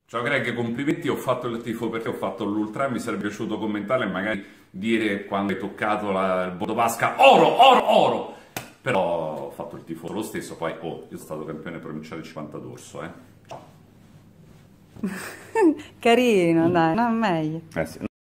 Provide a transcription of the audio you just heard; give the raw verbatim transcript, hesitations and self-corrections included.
Ciao Greg, complimenti, ho fatto il tifo perché ho fatto l'Ultra, mi sarebbe piaciuto commentare e magari dire quando hai toccato la, il voto Pasca, oro, oro, oro! Però ho fatto il tifo lo stesso, poi oh, io sono stato campione provinciale cinquanta d'Orso, eh. Carino, dai, non meglio. Eh sì.